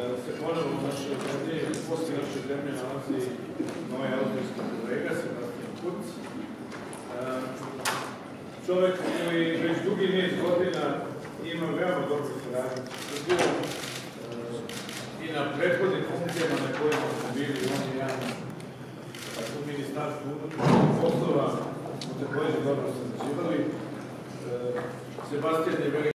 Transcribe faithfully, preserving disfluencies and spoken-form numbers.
se ponovno u našoj zemlji, poslije naše zemlje nalazi moj austrijski kolega, Sebastian Kurz. Čovjek koji već dugi niz godina ima veoma dobro saradnju sa Srbijom i na prethodnim funkcijama na kojima smo bili, on i ja u Ministarstvu unutrašnjih poslova smo također dobro sarađivali. Sebastian je veliki